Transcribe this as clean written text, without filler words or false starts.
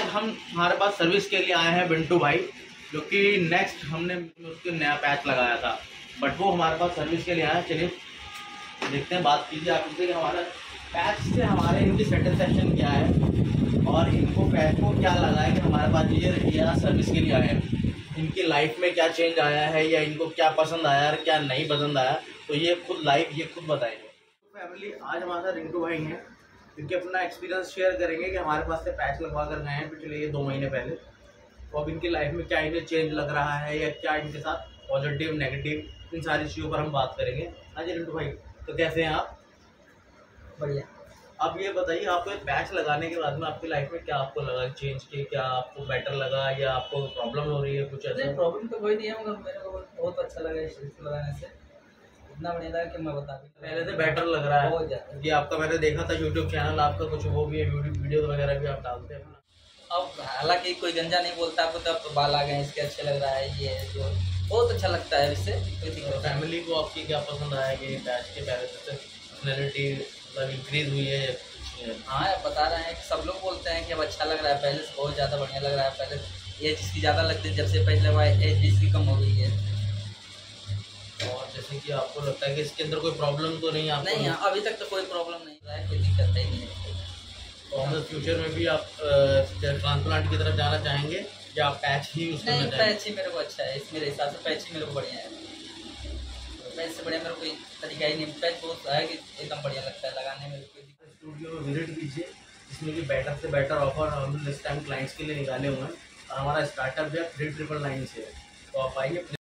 हम हमारे पास सर्विस के लिए आए हैं बिंटू भाई, जो कि नेक्स्ट हमने उसके नया पैच लगाया था, बट वो हमारे पास सर्विस के लिए आया है। चलिए देखते हैं, बात कीजिए आप इनसे कि हमारा पैच से हमारे इनकी सेटिस्फेक्शन क्या है और इनको पैच को क्या लगा है कि हमारे पास ये सर्विस के लिए आए हैं। इनकी लाइफ में क्या चेंज आया है या इनको क्या पसंद आया और क्या नहीं पसंद आया, तो ये खुद बताएंगे। फैमिली आज हमारे साथ रिंटू भाई हैं, क्योंकि अपना एक्सपीरियंस शेयर करेंगे कि हमारे पास से पैच लगवा कर गए हैं पिछले ये 2 महीने पहले, तो अब इनकी लाइफ में क्या इन्हें चेंज लग रहा है या क्या इनके साथ पॉजिटिव नेगेटिव, इन सारी चीज़ों पर हम बात करेंगे। हाँ जी रिंटू भाई, तो कैसे हैं आप? बढ़िया। अब ये बताइए, आपको एक पैच लगाने के बाद में आपकी लाइफ में क्या आपको लगा चेंज की, क्या आपको बेटर लगा या आपको प्रॉब्लम हो रही है कुछ ऐसा? प्रॉब्लम तो कोई नहीं है, मगर मेरे को बहुत अच्छा लगा इस चीज़ को लगाने से। इतना बढ़िया लगा कि मैं बता भी पहले से बेटर लग रहा है बहुत ज़्यादा। कि आपका, मैंने देखा था यूट्यूब चैनल आपका, कुछ वो भी है, वीडियो वगैरह भी आप डालते हैं। अब हालांकि कोई गंजा नहीं बोलता आपको, तो अब बाल आ गए इसके, अच्छे लग रहा है, ये जो बहुत अच्छा लगता है इससे। कोई दिक्कत फैमिली को आपकी क्या पसंद आया कि पैच के पहले से पर्सनैलिटी मतलब इंक्रीज हुई है? हाँ, बता रहे हैं कि सब लोग बोलते हैं कि अब अच्छा लग रहा है, पहले से बहुत ज़्यादा बढ़िया लग रहा है। पहले एज इसकी ज़्यादा लगती है, जब से पैच लगवाए एज इसकी कम हो गई है। और जैसे कि आपको लगता है कि इसके अंदर कोई प्रॉब्लम तो नहीं? आपको नहीं, अभी तक तो कोई प्रॉब्लम नहीं रहा है, कोई दिक्कत नहीं है। तो हम फ्यूचर में भी आप ट्रांसप्लांट की तरफ जाना चाहेंगे या आप पैच ही यूज़ करना नहीं, चाहेंगे? पैच ही मेरे को अच्छा है, मेरे हिसाब से पैच ही मेरे को बढ़िया है। पैच से बढ़िया मेरे को कोई तरीका ही नहीं। पैच बहुत है कि एकदम बढ़िया लगता है लगाने में। स्टूडियो में विजिट कीजिए, जिसमें कि बेटर से बेटर ऑफर हम इस टाइम क्लाइंट्स के लिए निकाले हुए हैं, और हमारा स्टार्टअप जो है 3999 से है। तो आप आइए।